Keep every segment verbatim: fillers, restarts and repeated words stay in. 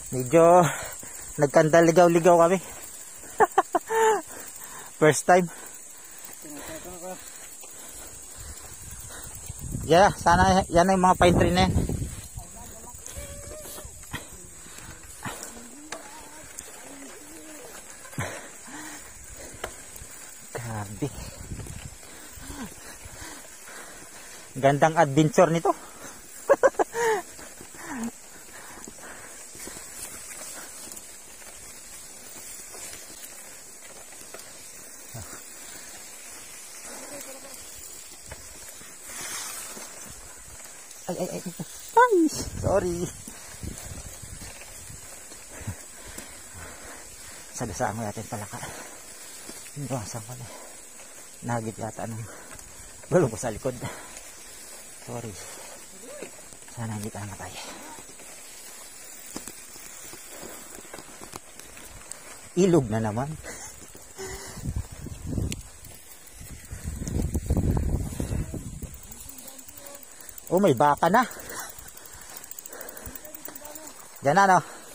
Medyo nagkandaligaw-ligaw kami. First time. Yeah, sana yan yung mga pine tree na yan. Grabe. Gandang adventure nito. Ay, ay, ay, ay, sorry. Sagasaan mo natin pala ka. Iwasan ko na. Nagit yata ng balong ko sa likod. Sorry. Sana hindi ka namatay. Ilog na naman. Oh, may baka na. Diyan na, no?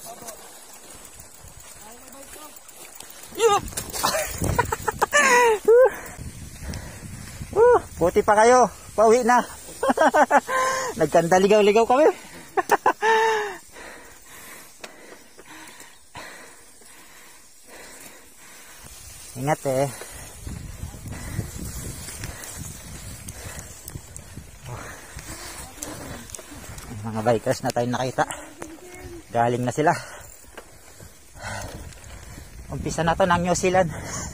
uh, buti pa kayo. Pauwi na. Nagkandaligaw-ligaw kami. Ingat eh. Mga bikers na tayo nakita, galing na sila. Umpisa na to ng New Zealand.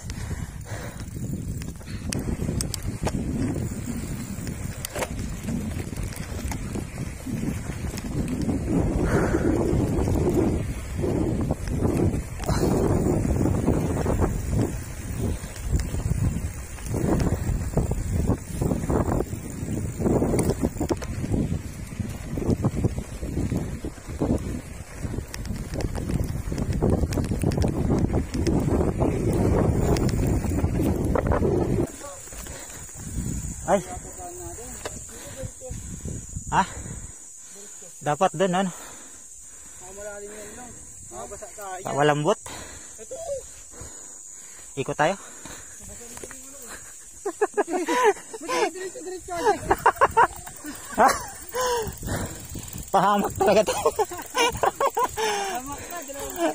Ay. Ha? Dapat doon, ano? Walang bot. Ikot tayo. Pahamak talaga to. Pahamak na, dalawang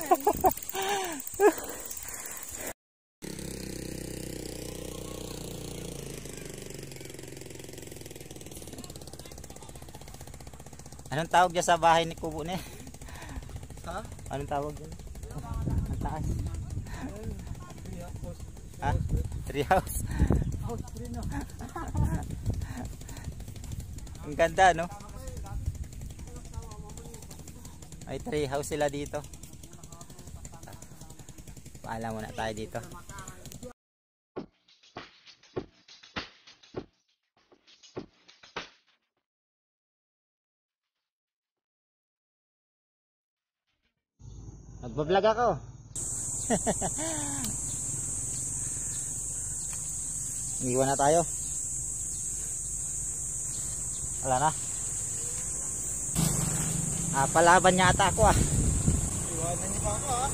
Anong tawag dyan sa bahay ni Kubo ni? Ha? Anong tawag dyan? Ang taas. Ha? Tree house. Ang ganda, no? May tree house sila dito. Paalam muna tayo dito. Nagbablog ako. Iwan na tayo. Wala na. Ah, palaban yata ako ah. Iwanan niyo pa ako ah.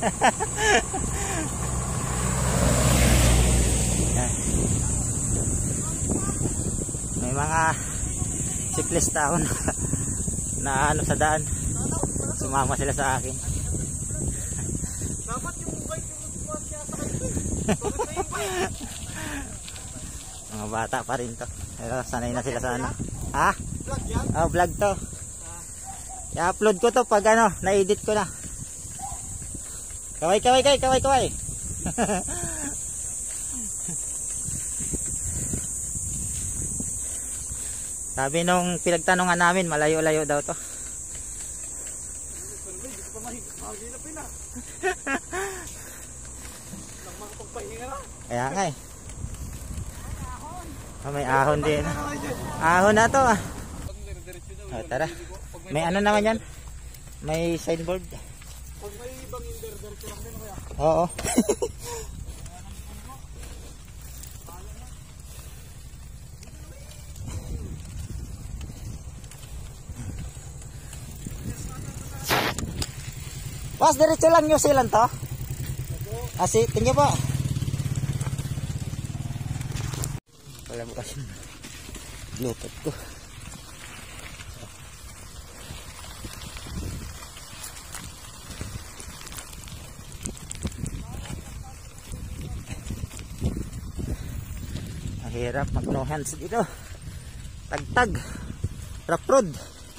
May mga siklista na, na ano sa daan. Sumama sila sa akin. Dapat yung bike yung magbuhat kaya sa kayo. Mga bata pa rin to. Pero sanay na sila sa ano. Ha? Vlog yan? Oh, vlog to. I-upload ko to pag ano, na-edit ko na. Kaway, kaway, kaway, kaway, kaway. Sabi nung pinagtanungan namin, malayo-layo daw to. Kaya nga eh. Oh, may ahon din. Ahon na to ah. Oh, tara. May ano naman yan? May signboard. Pag may ibang inder, diretso lang din kaya. Oo. Boss, diretso lang New Zealand to. Kasi, tingin po. Wala mo kasi Bluetooth ko. Mahirap mag no hands dito. Tagtag. Rough road.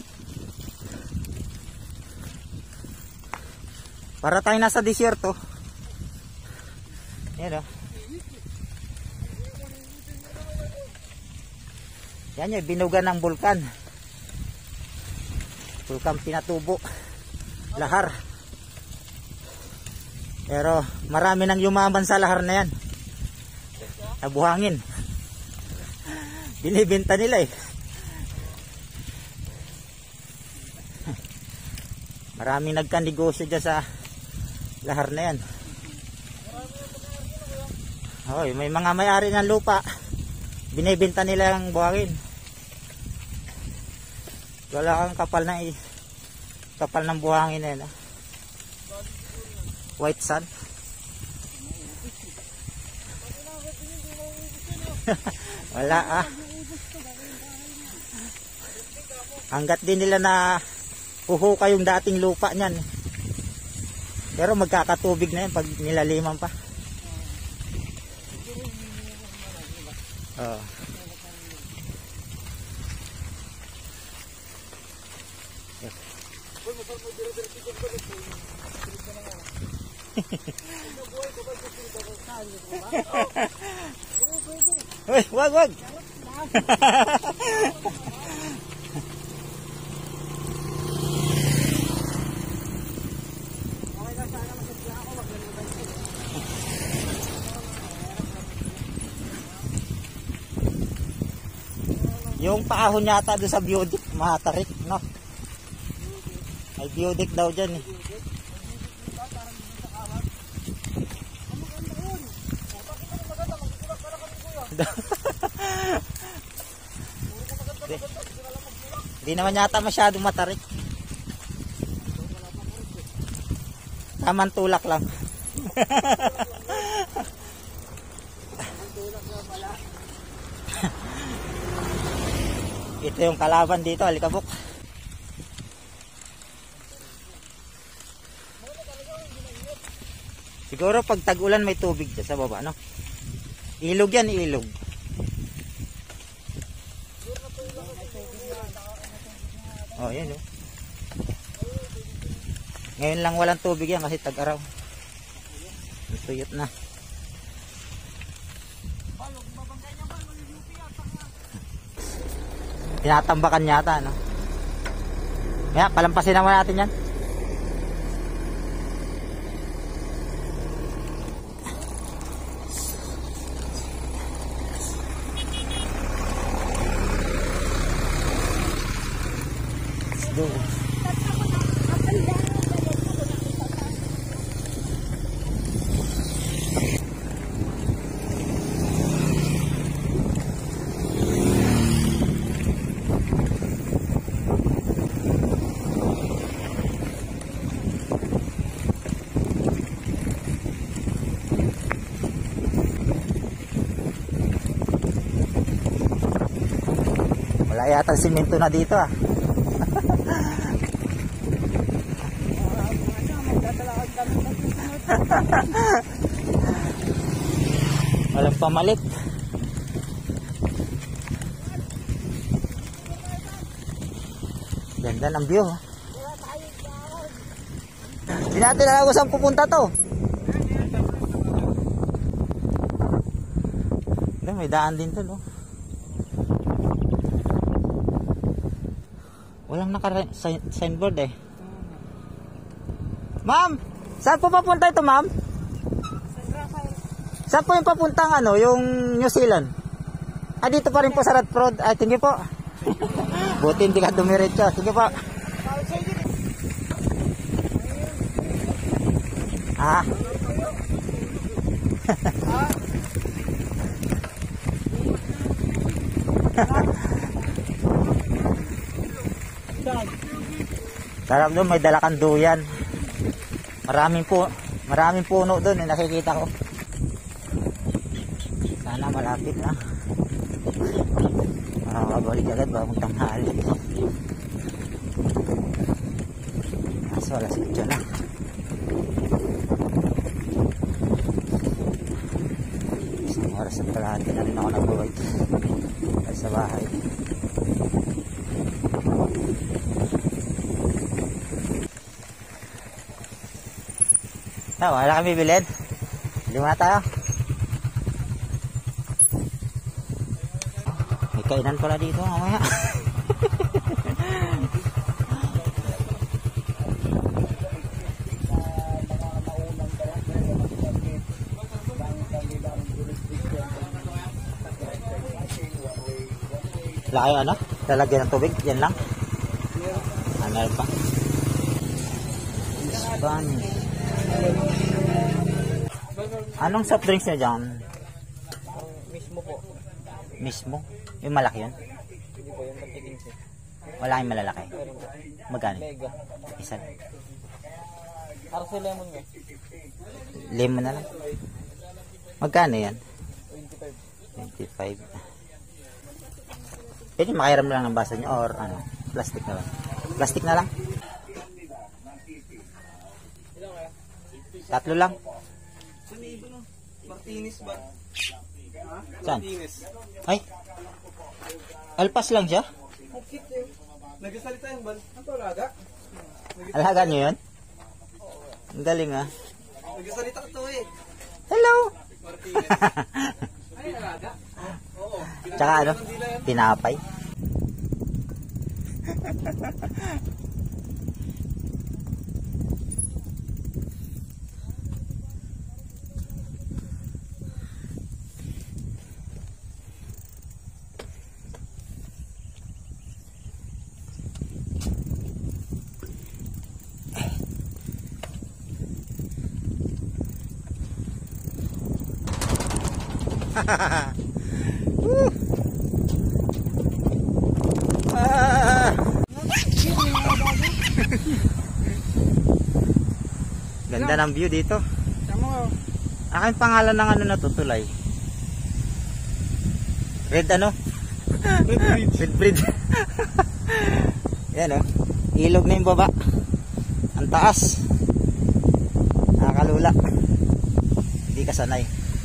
Para tayo nasa desierto. Yan o. Yan yung binuga ng bulkan. Bulkan Pinatubo. Lahar. Pero marami nang yumaman sa lahar na yan. Nabuhangin. Binibenta nila eh. Maraming nagkanegosyo dyan sa lahar na yan. Oy, may mga may-ari ng lupa. Binibenta nila ang buhangin. Wala kang kapal na eh. Kapal ng buhangin na yan. Ah. White sand. Wala ah. Hanggat din nila na huhuka yung dating lupa niyan. Pero magkakatubig na yan pag nilaliman pa. Oh. Uy, wag wag. Yung paahon yata doon sa biodic, matarik, no? May biodic daw dyan eh. Hindi naman yata masyadong matarik. Tamang tulak lang. Ito yung kalaban dito, alikabok. Siguro pag tag-ulan may tubig dyan sa baba, no? Ilog yan, ilog. Oh, yan oh. Ngayon lang walang tubig yan kasi tag-araw. Tuyot na. Tinatambakan yata, no? Kaya palampasin naman natin yan. Let's go. Wala yata simento na dito ah. Walang pamalit. Ganda ng view. Hindi natin alam kung saan pupunta to. May daan din to, no? Walang naka-signboard eh. Ma'am, saan po papunta ito, ma'am? Saan po yung papuntang ano, yung New Zealand? Ah, dito pa rin po sa Radford. Ay, tingin po. Buti hindi ka dumiretso. Sige po. Ah. Sarap doon, may dala kang duyan. Maraming po, maraming puno doon, eh, nakikita ko. Sana malapit na. Makakabalik agad bagong tanghali. Kaso alas otso na. Isang oras at kalahati na rin ako nag-bike sa bahay. Ah, wala kami bibilid. Lima tayo. May kainan pala dito mamaya. Laki ano? Lalagyan ng tubig? Yan lang? Ah, meron pa? Spanish. Anong soft drinks nyo dyan? Mismo po. Mismo? Yung malaki yun? Hindi po, yung magtigings eh. Wala yung malalaki? Meron po. Magkano? Mega. Isa. Arce lemon nga. Lemon na lang. Magkano yan? twenty-five. twenty-five. Pwede makiram lang ng basa nyo or ano? Plastic na lang. Plastic na lang? Tatlo lang. Martinez ba? Saan? Ay? Alpas lang siya? Bukit eh. Nagsasalita yung bal. Ano to, alaga? Alaga nyo yun? Ang galing ah. Nagsasalita ko to eh. Hello! Martinez. Ay, alaga? Oo. Tsaka ano? Tinapay. ah. Ganda ng view dito. Akin pangalan ng ano na tutulay. Red ano? Red Bridge. Red Bridge. Yan oh. Ilog na yung baba. Ang taas. Nakakalula. Hindi ka sanay.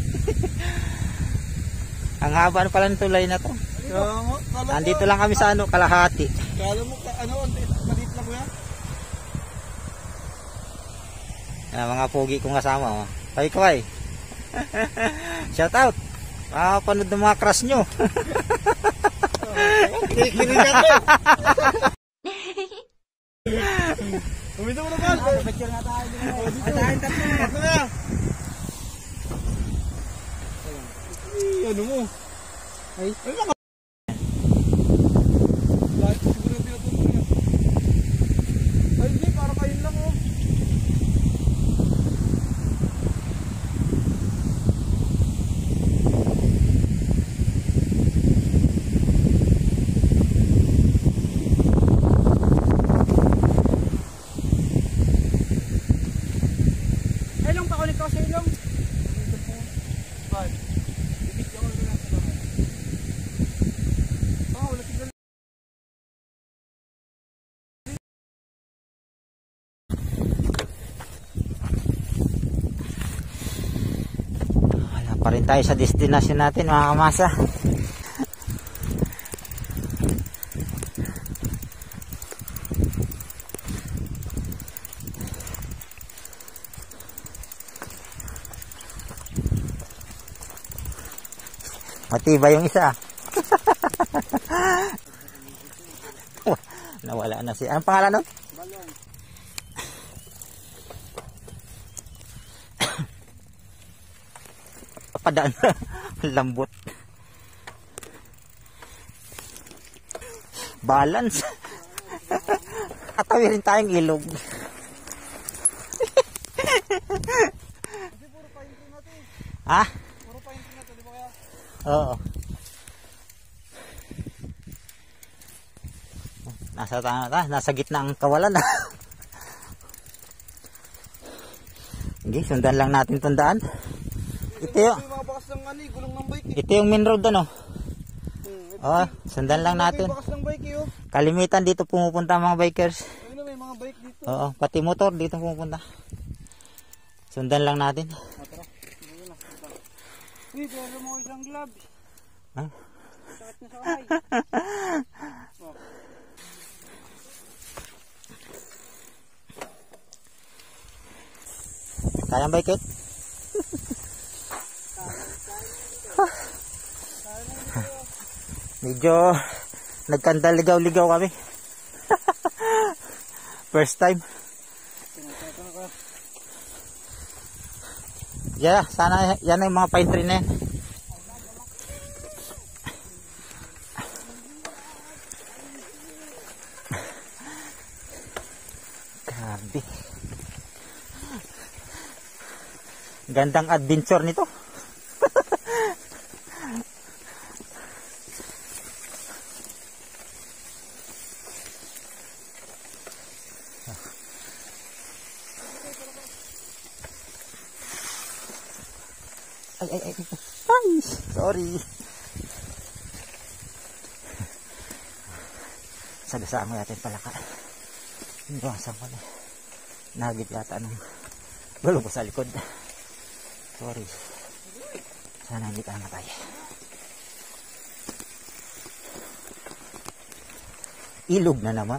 Ang haba pala ng tulay na to. Nandito lang kami sa ano, kalahati. Kala mo, ano, maliit lang yan? Yan, mga pogi kong kasama. Oh. Kaway kaway. Shout out. Makakapanood ng mga crush nyo. Kikinig ako. Umito mo na ba? Picture nga tayo. Atahin tatlo na. Tatlo na. Ano mo? Ay, ay mga. Lahat siguro pinatuloy niya. Ay, hindi. Parang kayo lang oh. Ilong pa ulit ako sa ilong. Dito po. Bye. Bibigyan ko na lang sa bahay. Oh, wala tignan. Wala pa rin tayo sa destination natin mga kamasa. Matibay yung isa. Nawala na siya. Anong pangalan nun? Balong. Papadaan. Lambot. Balance. Katawi rin tayong ilog. Ha? Puro pa yung natin, di ba kaya? Oo. Nasa, ta nasa gitna ang kawalan na. Sige, sundan lang natin tundaan. Ito yung, Yung mga bakas ng ano, eh, gulong ng bike. Eh. ito yung main road ano. Hmm, ito, Oh, sundan lang natin. Yung bakas ng bike eh, oh. Kalimitan dito pumupunta ang mga bikers. Ayun na, may mga bike dito. Oo, pati motor dito pumupunta. Sundan lang natin. Ah, tara. Ayun na. Uy, pero mo isang gloves. Ha? Sakit na sa kamay. Oh. Kayang bike it? Medyo nagkandaligaw-ligaw kami. First time. Yeah, sana yan yung mga pine tree na yan. Grabe. Gandang adventure nito. Ay, ay, ay. Ay, sorry. Sagasaan mo natin pala ka. Iwasan ko na. Nagit yata nung gulo ko sa likod. Sorry. Sana hindi ka namatay. Ilog na naman.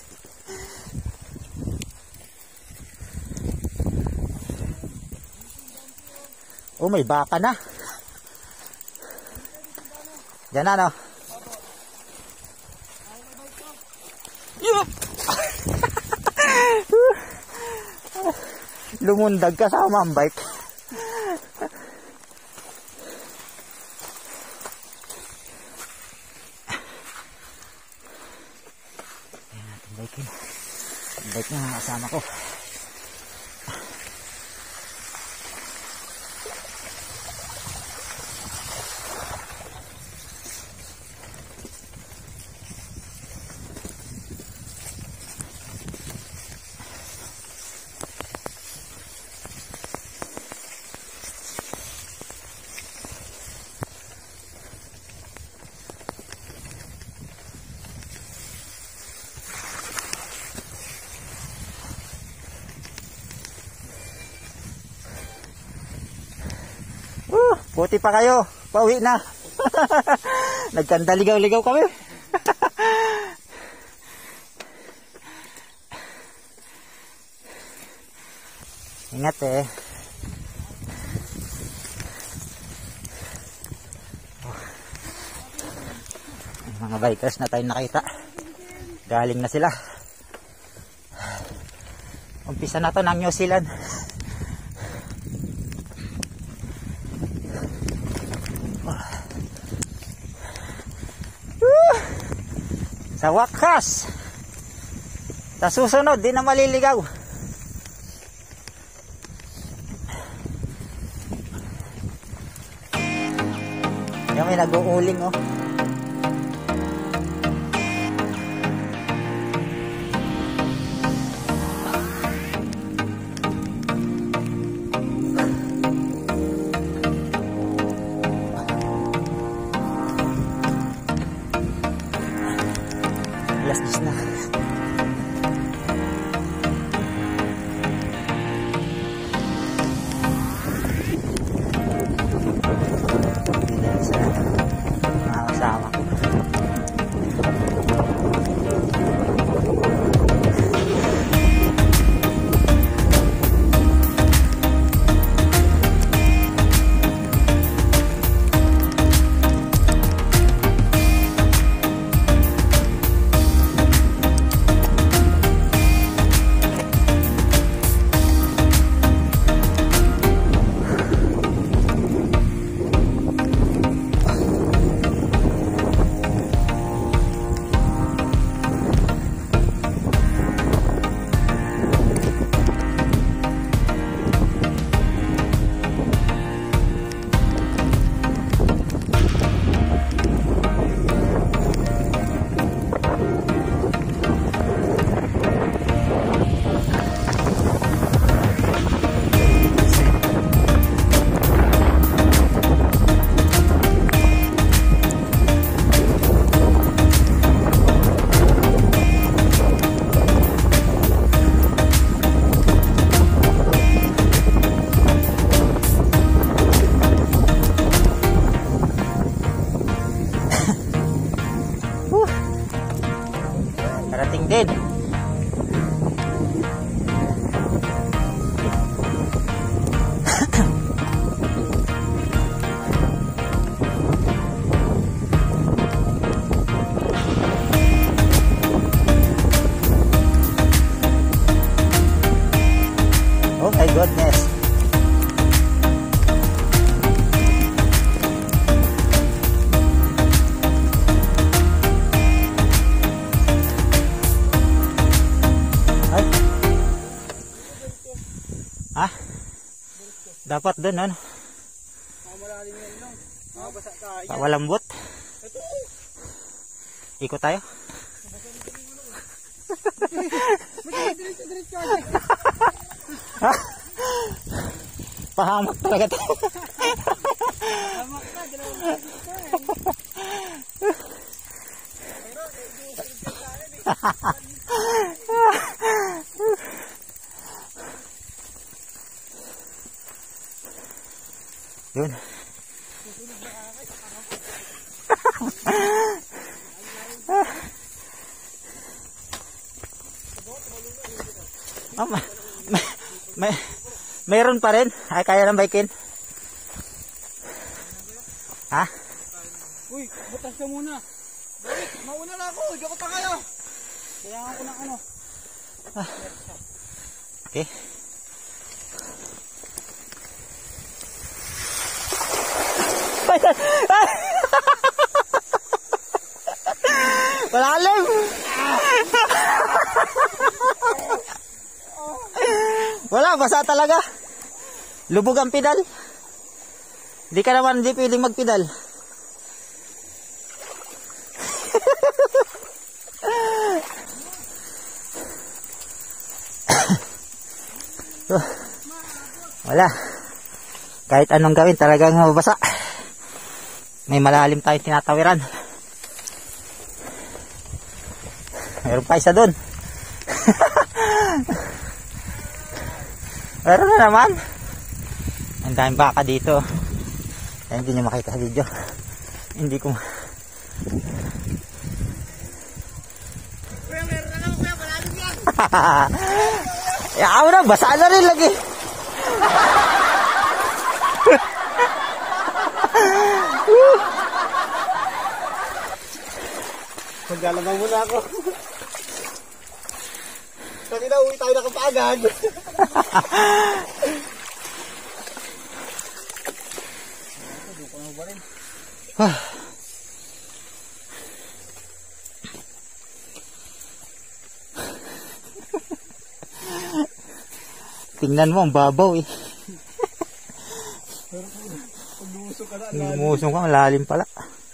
Oh, may baka na. Diyan na, no? Yup! Lumundag kasama ang bike. Ayan natin bike yun. Bike na kasama ko. Uh, buti pa kayo. Pauwi na. Nagkandaligaw-ligaw kami. Ingat eh. Oh. Mga bikers na tayo nakita. Galing na sila. Umpisa na to ng New Zealand. Sa wakas, sa susunod, di na maliligaw. Yan, may nag-uuling, oh. Alas diyes na. Sa mga kasama goodness. Ay. Ah? Dapat dun, ano? Malalim yan lang. Makabasa tayo. Pawalambot. Ito. Ikot tayo. Diretso-diretso. Pahamak talaga to. Hamak na, dalawang diretso eh. Pero, diretso sa akin eh. Yun. Oh, may, may, may, mayroon pa rin. Ay, kaya ng bikin. Ha? Uy, butas ka muna. Bakit? Mauna na ako. Hindi ako pa kayo. Kailangan ko ng ano. Ah. Okay. Malalim. Wala, basa talaga. Lubog ang pedal. Hindi ka naman hindi pwedeng magpedal. Wala. Kahit anong gawin talagang mabasa. May malalim tayong tinatawiran. Meron pa isa dun. Meron na naman. Ang daming baka dito. Kaya hindi nyo makita sa video. Hindi ko. Kuya, meron na lang. Kuya, malalim yan. Yaw na, basa na rin lagi. Maglalabang muna ako. Kanina uwi tayo na kapagad. Tingnan mo, ang babaw eh. Lumusok ka na. Lumusong ka, malalim pala.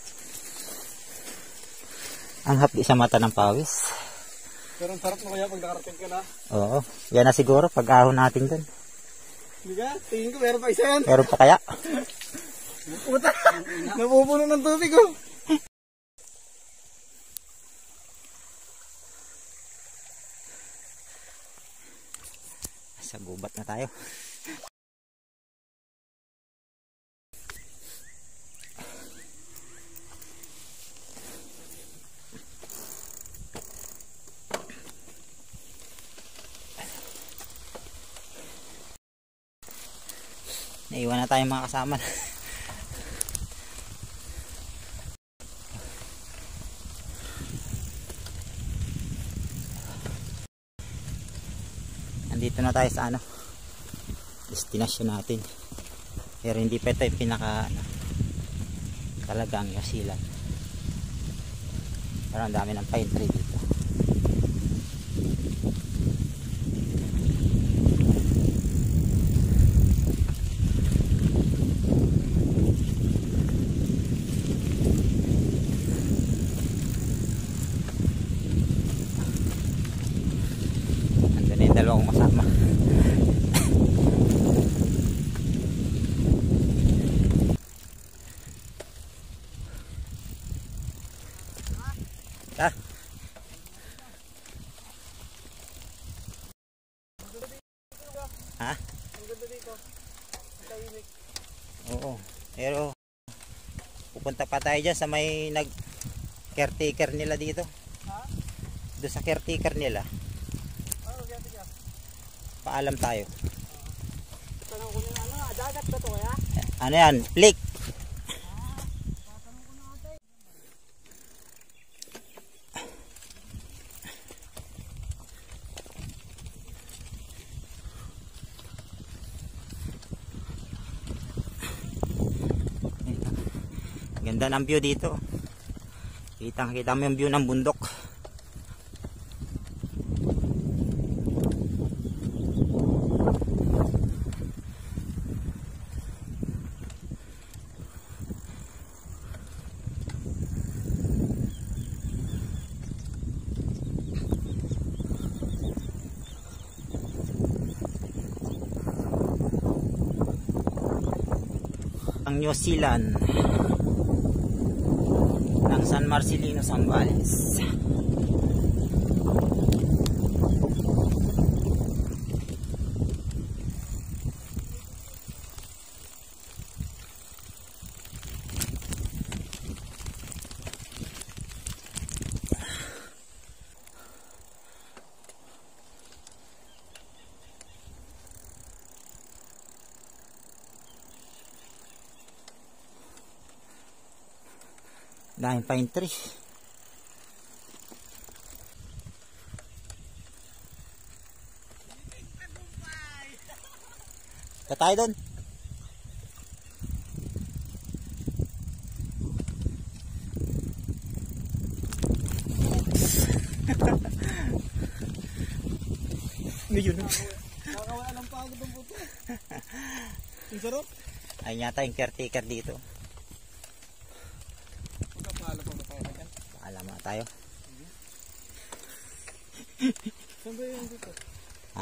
Ang hapdi sa mata ng pawis. Pero ang sarap na kaya pag nakarating ka na. Oo, yan na siguro pag ahon natin dun. Hindi ka? Tingin ko meron pa isa yan. Meron pa kaya? Puta! Napupuno ng tubig ko. Sa gubat na tayo. Naiwan na tayong mga kasama. Nandito na tayo sa ano, destination natin. Pero hindi pa ito yung pinaka ano, talagang yasilan. Pero ang dami ng pine tree dito. Dalawang kasama. Ah. Ha? Ang ganda dito. Ang tahimik. Oo. Pero pupunta pa tayo dyan sa may nag caretaker nila dito. Ha? Doon sa caretaker nila. Paalam tayo. Tanong ko nila, ano, dagat ba ito kaya? Ano yan? Flick. Tatanong ko na ate. Ganda ng view dito. Kitang kita mo yung view ng bundok. Ang New Zealand ng San Marcelino, Zambales. Daming pine tree. Ka tayo doon. Medyo na. Nakakawala ng pagod ang puto. Ang sarap. Ayun yata yung caretaker dito. Pagkapala pa ba tayo na dyan? Paalam na tayo. Saan ba yun dito? Ha?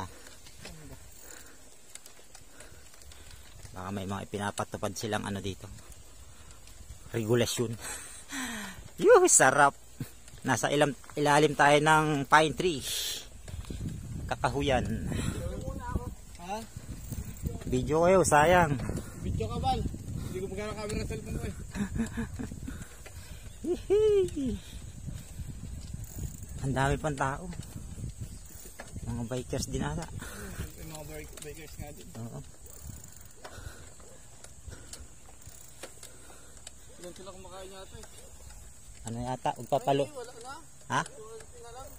Baka may mga ipinapatupad silang ano dito. Regulasyon. Yuh, sarap. Nasa ilam, ilalim tayo ng pine tree. Kakahuyan. Ha? Video kayo, sayang. Video ka, Bal. Hindi ko magkana camera sa cellphone ko eh. Ang dami pang tao. Mga bikers din ata. Yung mga bikers nga din. Oo. Ilan sila kumakain yata eh. Ano yata? Magpapalo. Ay, wala na. Ha? Wala na lang.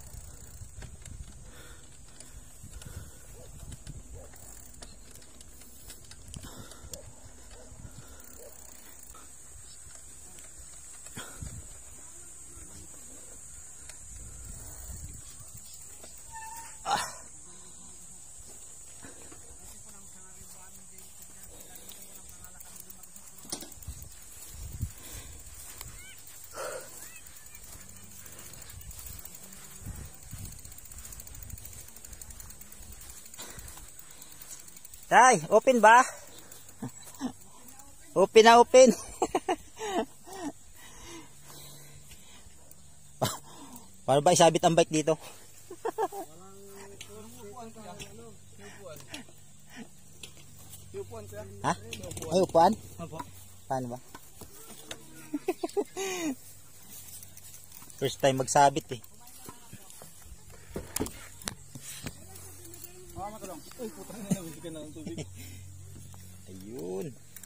Tay, open ba? Open na open. Para ba isabit ang bike dito? Ha? Ay, upuan? Paano ba? First time magsabit eh. Ah, matulong. Uy, putang na nabisi ka na ng tubig. Ayun.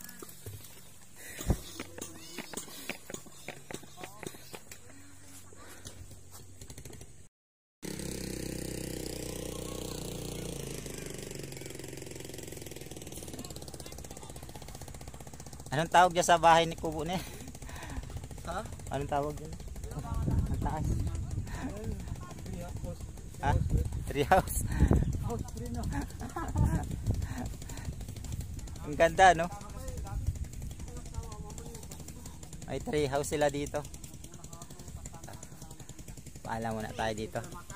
Anong tawag dyan sa bahay ni Kubo na? Ha? Anong tawag dyan? Ang taas. Ha? Tree house. House free no. Ang ganda, no? May tree house sila dito. Paalam muna tayo dito.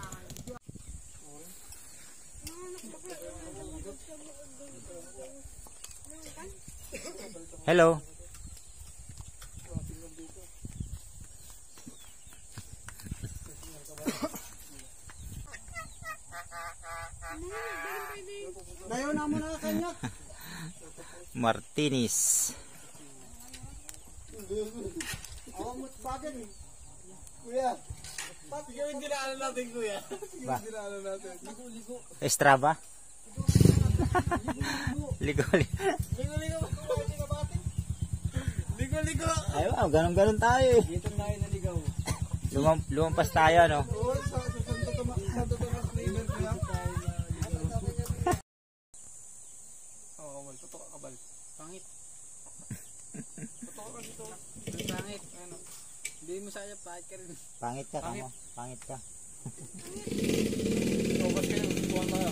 Hello. Dayo na mo na kanya. Martinis. Ako mo bagay. Kuya. Pati gawin dinaanan natin, kuya. Ba? Dinaanan natin. Ligo, ligo. Estrava. Ligo, ligo. Ligo, ligo. Ligo, ligo. Ay, wow, ganun-ganun tayo eh. Dito na tayo naligaw. Lumam, lumampas tayo, no? Oo, sa Santo Tomas, Santo Tomas na event nila. Oo, kabal. Totoo ka, kabal. Pangit. Totoo Pangit. Ano? Hindi mo saya, pahit ka rin. Pangit ka, kamo. Pangit ka. Focus kayo, buwan tayo.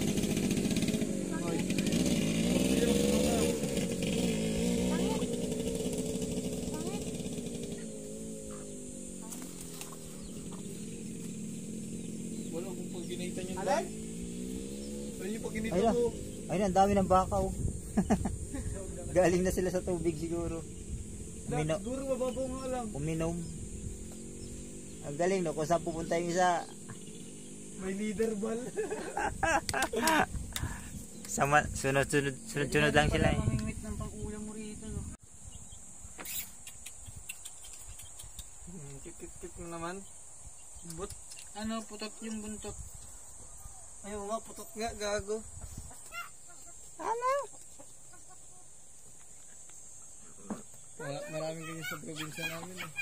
Wala kung pag ginaitan yun. Alay? Wala yung pag ginaitan Ayun. mo. Ayun, ang dami ng baka oh. Galing na sila sa tubig siguro. Uminom. Siguro mababaw nga lang. Uminom. Ang galing no, kung saan pupunta yung isa. May leader ball. Sama, sunod-sunod, sunod-sunod lang sila eh. Mamingwit ng pang-ulam mo rito, no? Kit-kit-kit mo naman. But, ano, putot yung buntot. Ayaw nga, putot nga, gago. Ano? Wala, maraming ganyan sa probinsya namin eh.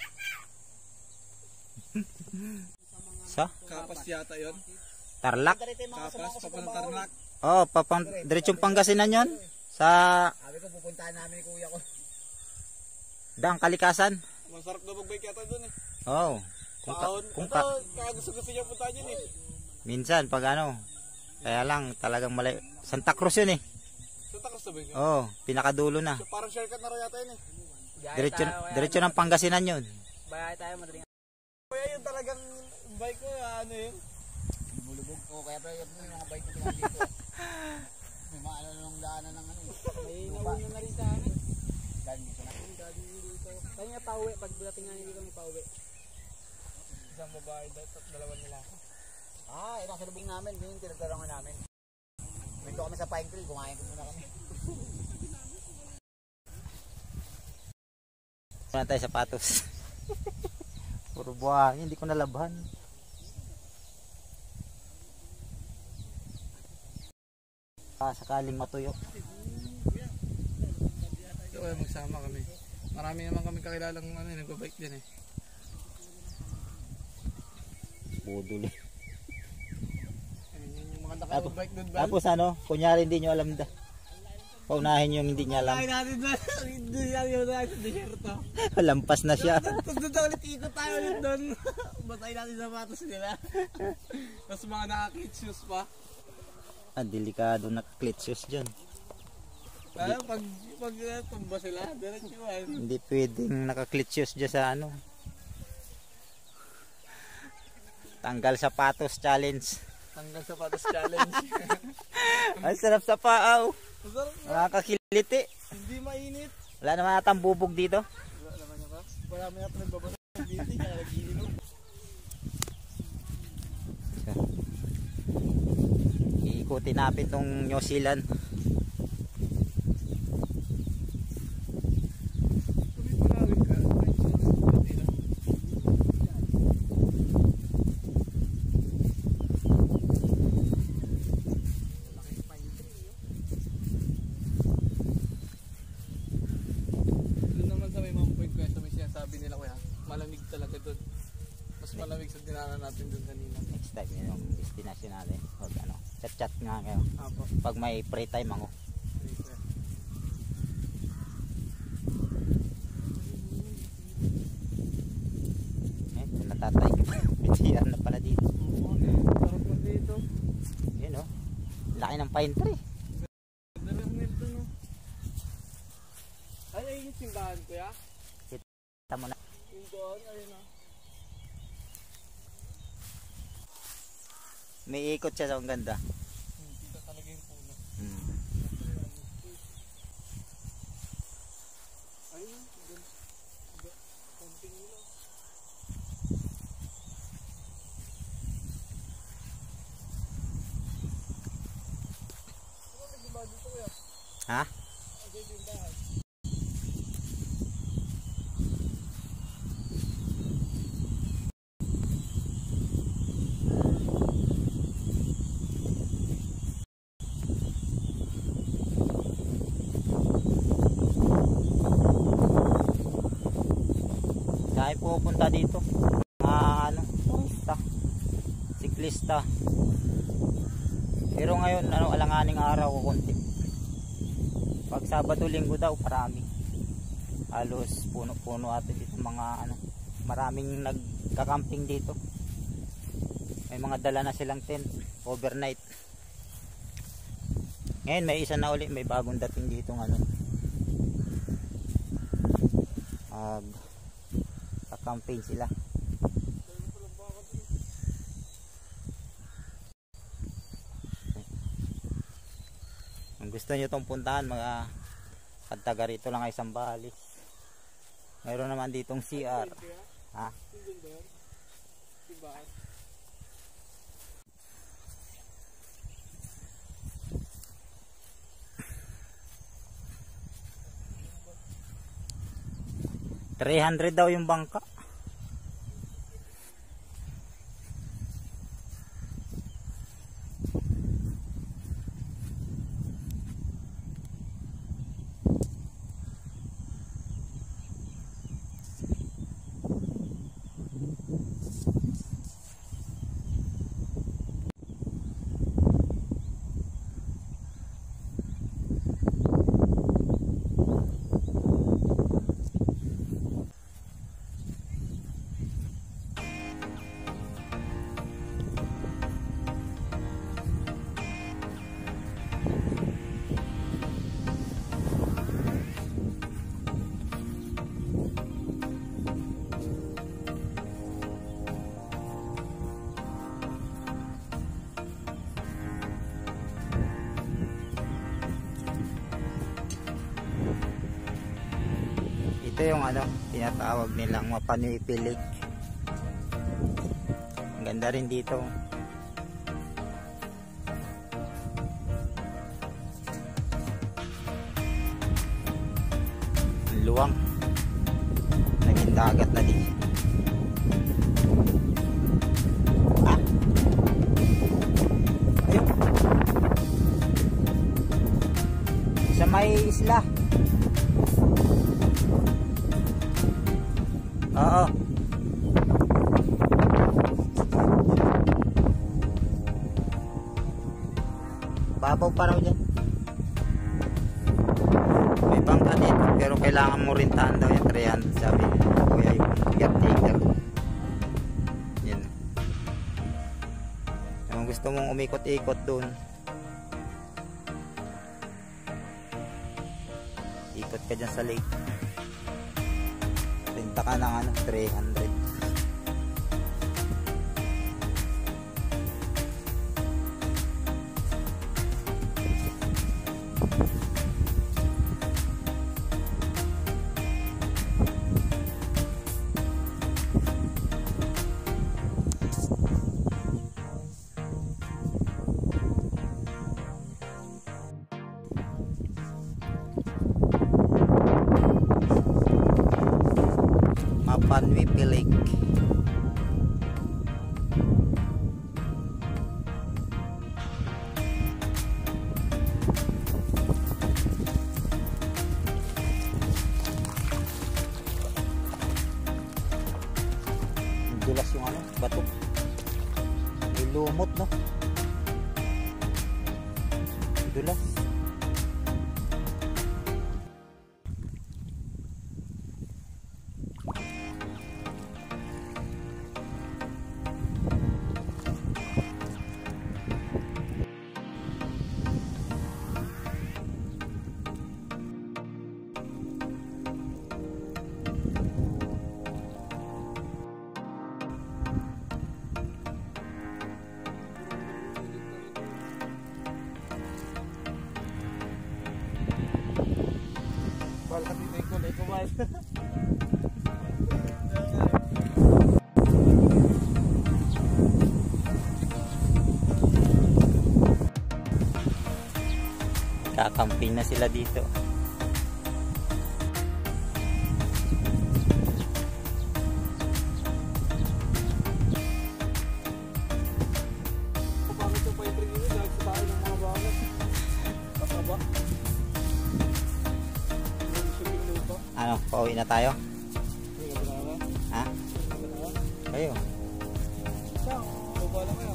So? Kapas yata yun. Tarlac? Kapas, papunong Tarlac. Oh, papang diretsong Pangasinan yon. Sa Sabi ko, pupuntahan namin ni kuya ko. Daang Kalikasan. Masarap na magbike yata dun eh. Oh. Kung ka, Paon. kung Ito, ka, kaya gusto-gusto niya puntahan yun eh. minsan pag ano, kaya lang talagang malay. Santa Cruz yun eh. Santa Cruz na ba yun? Oh, pinakadulo na. So, parang shortcut na rin yata yun eh. Diretso diretso ng Pangasinan yun. Bayay tayo madaling. Kaya yun talagang bike ko, ano yun? Bulubog. Oo, kaya pala yung mga bike ko lang dito. May mga ano nung daanan ng ano. May nauna na rin sa amin. Galing dito na. Galing dito. Kaya nga pauwi, pag dating nga hindi kami pauwi. Isang babae, dalawa nila ako. Ah, ito ang salubong namin. Yun yung tinagdarangan namin. Dito kami sa Pine Tree, kumain ko muna kami. Wala tayo sapatos. Puro buhangin, hindi ko nalabhan. Ah, sakaling matuyo. Ito kaya magsama kami. Marami naman kami kakilalang ano, nag-bike din eh. Budol eh. Ayun yung mga naka-bike doon ba? Tapos ano, kunyari hindi nyo alam da. Paunahin yung hindi niya alam. Kain natin ba? Hindi natin yung sa desierto. Lampas na siya. Tapos doon tayo ulit ikot tayo ulit doon. Batayin natin sa sapatos nila. Tapos mga naka-kit shoes pa. Ah, delikado na klitsyos dyan. Kaya pag, pag uh, tumba sila, diretso yan. Hindi pwedeng nakaklitsyos dyan sa ano. Tanggal sapatos challenge. Tanggal sapatos challenge. Ay, sarap sa paaw. Masarap nga. Nakakakiliti. Hindi mainit. Wala naman natang bubog dito. Wala naman yung ka. Wala naman yung nagbabasa ng beauty. Kaya nag-iinom. Iikutin natin tong New Zealand. Kung malawin ka, doon naman sa may Mount Point, kaya sa may sinasabi nila kuya, malamig talaga doon. Mas malamig sa dinaanan natin doon kanina. Next time yun yung destination natin. Huwag ano, chat-chat nga kayo. Apo. Pag may free time ako. Eh, natatay ko pa. May C R na pala dito. Sarap mo dito. Yun o. Laki ng pine tree. Ganda lang nito, no? Ay, ayun yung simbahan kuya. Tama na. Yung doon, ayun na. May ikot siya sa ang ganda. Hmm, dito talaga yung puno. Hmm. Ayun, doon. Konting ulo. Ano nagbiba dito kuya? Ha? Ay, dito yung bahay. Dahil pupunta dito. Mga ano, turista. Siklista. Pero ngayon, ano, alanganing araw ko konti. Pag Sabado, Linggo daw, parami. halos puno-puno ate dito mga ano, maraming nagka-camping dito. May mga dala na silang tent overnight. Ngayon may isa na uli, may bagong dating dito ng ano, mag ka-camping sila. Kung gusto nyo itong puntahan, mga pagtaga rito lang ay Sambales. Mayroon naman ditong C R. Ha? three hundred daw yung bangka. Ito yung ano, tinatawag nilang Mapanwipi Lake. Ang ganda rin dito. Ang luwang. Naging dagat na din. Ah. Ayun. Sa may isla. Oo. Babaw pa raw dyan. May bangka dito, pero kailangan mo rin taan daw yung three hundred, sabi ni kuya yung caretaker. Yan. Kung gusto mong umikot-ikot dun, ikot ka dyan sa lake. Renta ka ng ano, three hundred. Mapanwipi Lake. Dulas yung ano, bato. May lumot, no? Dulas. Bala dito yung kulay ko ba? Kakamping na sila dito. Pangit yung pa-entry nyo dahil sa tayo ng mga bangat. Pasaba. Ano, pauwi na tayo? Ha? Kayo? Baba lang kayo.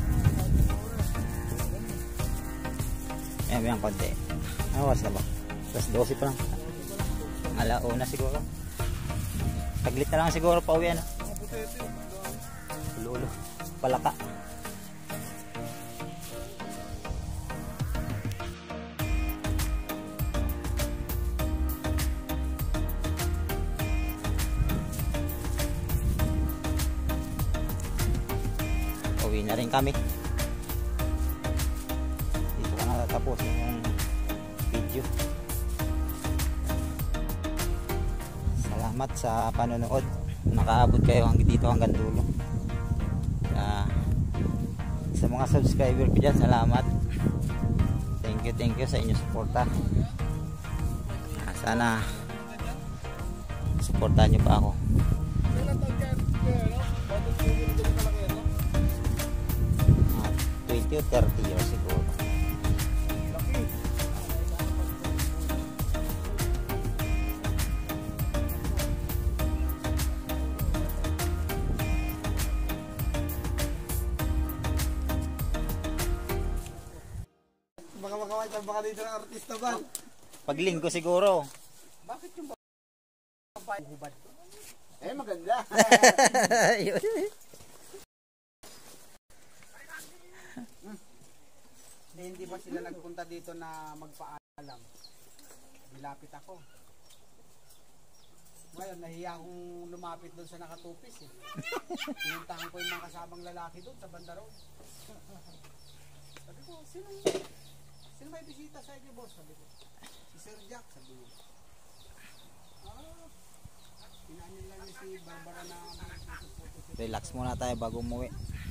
Ayan, ayan, konti. Awas na ba? Alas dose pa lang. Alauna siguro. Taglit na lang siguro pa uwi ano. Ulo-ulo. Palaka. Uwi na rin kami. Dito ka natatapos yung video. Salamat sa panonood. Nakaabot kayo hanggang dito hanggang dulo. Uh, sa mga subscriber ko dyan, salamat. Thank you, thank you sa inyong suporta. Uh, sana suportahan nyo pa ako. Uh, twenty or thirty years siguro. Baka makaway ka baka dito ng artista ba? Pag linggo siguro. Bakit yung babae hubad ko? Eh maganda. hmm. Hindi ba sila nagpunta dito na magpaalam? Nilapit ako. Ngayon nahiya akong lumapit doon sa nakatupis eh. Pinuntahan ko yung mga kasamang lalaki doon sa banda road. Sabi ko, sino Sino may bisita sa inyo, boss? Sabi ko, si Sir Jack, sabi ko. Ah, pinaanin lang niya si Barbara na Relax muna tayo bago umuwi.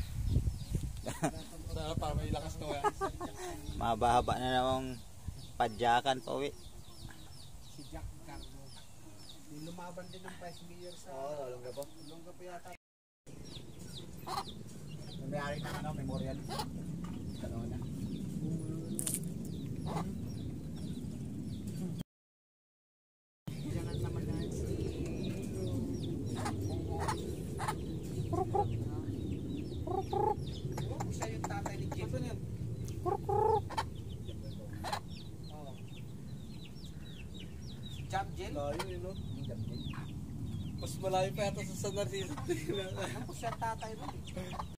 sana pa, may lakas to yan. Mahaba-haba na namang padyakan pa uwi. Si Jack Carlo. Yung lumaban din ng five years sa... Oo, oh, Longga po. Longga po yata. May-ari ng ano, memorial. Ano na. Jangan naman na si siya yung tatay ni Jim. Ano yun? Jab Jim? Layo yun, no? Mas malayo pa yata sa San Narciso. Ano po siya tatay nun?